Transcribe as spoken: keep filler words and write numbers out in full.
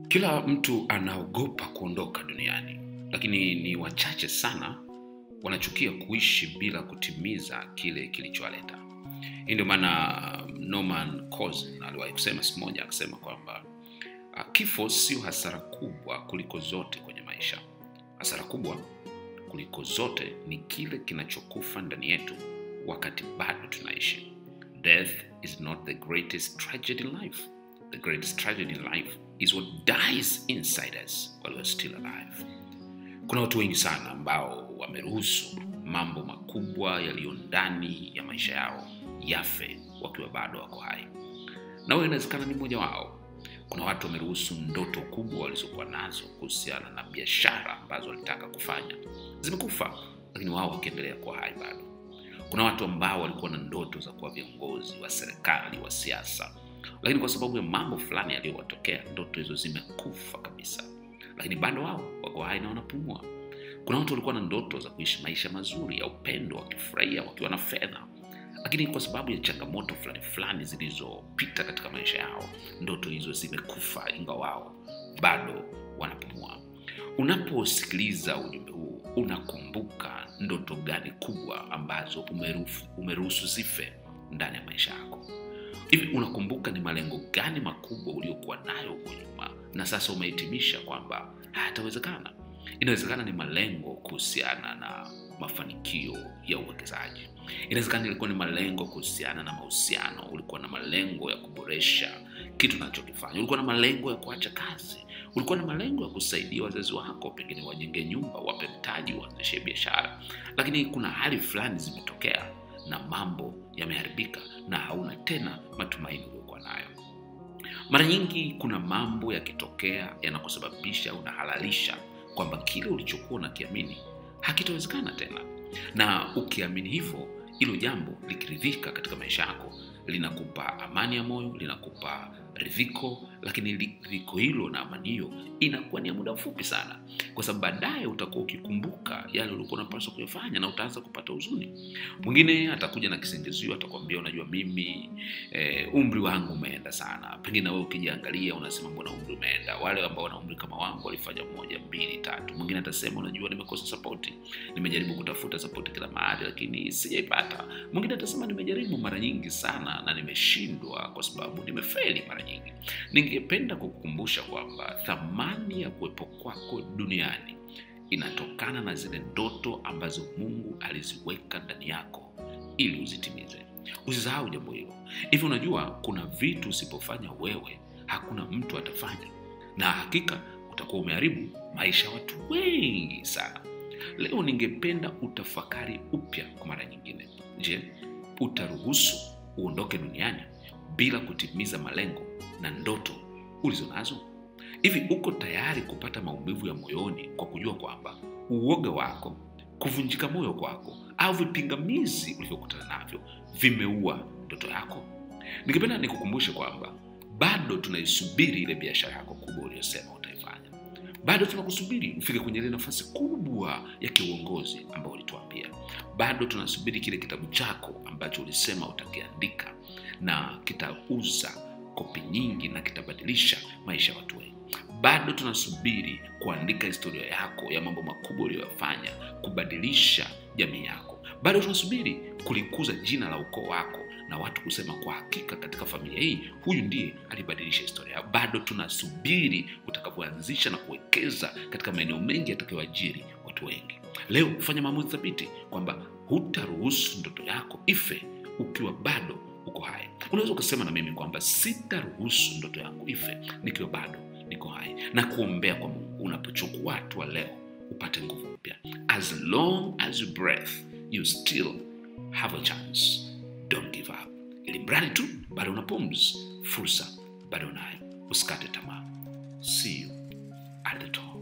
Kila mtu anaogopa kuondoka duniani, lakini ni wachache sana wanachukia kuishi bila kutimiza kile kilichowaleta. Hii ndio maana Norman Cousins aliwahi kusema siku moja, akasema kwamba kifo sio hasara kubwa kuliko zote kwenye maisha. Hasara kubwa kuliko zote ni kile kinachokufa ndani yetu wakati bado tunaishi. Death is not the greatest tragedy in life. The greatest tragedy in life is what dies inside us while we're still alive. Kuna watu wengi sana ambao wameruhusu mambo makubwa yaliyo ndani ya maisha yao yafe wakiwa bado wako hai. Na wewe inawezekana ni mmoja wao. Kuna watu wameruhusu ndoto kubwa walizokuwa nazo kuhusiana na biashara ambazo walitaka kufanya zimekufa, lakini wao wakiendelea kuwa hai bado. Kuna watu ambao walikuwa na ndoto za kuwa viongozi wa serikali, wa siasa, lakini kwa sababu ya mambo fulani yaliyowatokea, ndoto hizo zimekufa kabisa, lakini bado wao wako hai na wanapumua. Kuna watu walikuwa na ndoto za kuishi maisha mazuri ya upendo, wakifurahia, wakiwa na fedha, lakini kwa sababu ya changamoto fulani fulani zilizopita katika maisha yao, ndoto hizo zimekufa, ingawa wao bado wanapumua. Unaposikiliza ujumbe huu, unakumbuka ndoto gani kubwa ambazo umeruhusu umeruhusu zife ndani ya maisha yako? Hivi unakumbuka ni malengo gani makubwa uliokuwa nayo huko nyuma na sasa umehitimisha kwamba hayatawezekana? Inawezekana ni malengo kuhusiana na mafanikio ya uwekezaji. Inawezekana ilikuwa ni malengo kuhusiana na mahusiano, ulikuwa na malengo ya kuboresha kitu unachokifanya, ulikuwa na malengo ya kuacha kazi, ulikuwa na malengo ya kusaidia wazazi wako, pengine wajenge nyumba, wape mtaji, waanzishe biashara, lakini kuna hali fulani zimetokea na mambo yameharibika na hauna tena matumaini uliokuwa nayo. Mara nyingi kuna mambo yakitokea yanakusababisha unahalalisha kwamba kile ulichokuwa unakiamini hakitawezekana tena. Na ukiamini hivyo, hilo jambo likiridhika katika maisha yako, linakupa amani ya moyo, linakupa ridhiko, lakini ridhiko hilo na amani hiyo inakuwa ni ya muda mfupi sana, kwa sababu baadaye utakuwa ukikumbuka yale ulikuwa unapaswa kuyafanya na utaanza kupata huzuni. Mwingine atakuja na kisingizio, atakwambia unajua mimi e, umri wangu umeenda sana. Pengine wewe ukijiangalia unasema mbona umri umeenda? Wale ambao wana umri kama wangu walifanya moja, mbili, tatu. Mwingine atasema unajua nimekosa support. Nimejaribu kutafuta support kila mahali lakini sijaipata. Mwingine atasema nimejaribu mara nyingi sana na nimeshindwa kwa sababu nimefeli mara nyingi. Ningependa kukukumbusha kwamba thamani ya kuwepo kwako duniani inatokana na zile ndoto ambazo Mungu aliziweka ndani yako ili uzitimize. Usisahau jambo hilo. Hivi unajua kuna vitu usipofanya wewe hakuna mtu atafanya, na hakika utakuwa umeharibu maisha ya watu wengi sana. Leo ningependa utafakari upya kwa mara nyingine. Je, utaruhusu uondoke duniani bila kutimiza malengo na ndoto ulizonazo? Hivi uko tayari kupata maumivu ya moyoni kwa kujua kwamba uoga wako, kuvunjika moyo kwako au vipingamizi ulivyokutana navyo vimeua ndoto yako? Ningependa nikukumbushe kwamba bado tunaisubiri ile biashara yako kubwa uliyosema utaifanya. Bado tunakusubiri ufike kwenye ile nafasi kubwa ya kiuongozi ambayo ulituambia. Bado tunasubiri kile kitabu chako ambacho ulisema utakiandika na kitauza kopi nyingi na kitabadilisha maisha ya watu wengi. Bado tunasubiri kuandika historia yako ya mambo makubwa uliyofanya kubadilisha jamii yako. Bado tunasubiri kulikuza jina la ukoo wako na watu kusema kwa hakika katika familia hii huyu ndiye alibadilisha historia. Bado tunasubiri utakapoanzisha na kuwekeza katika maeneo mengi yatakayoajiri watu wengi. Leo fanya maamuzi thabiti kwamba hutaruhusu ndoto yako ife ukiwa bado uko hai. Unaweza kusema na mimi kwamba sitaruhusu ndoto yangu ife nikiwa bado niko hai, na kuombea kwa Mungu unapochukua hatua leo upate nguvu mpya. As long as you breathe, you still have a chance. Don't give up. Ili mradi tu bado unapumzi, fursa bado unayo. Usikate tamaa. See you at the top.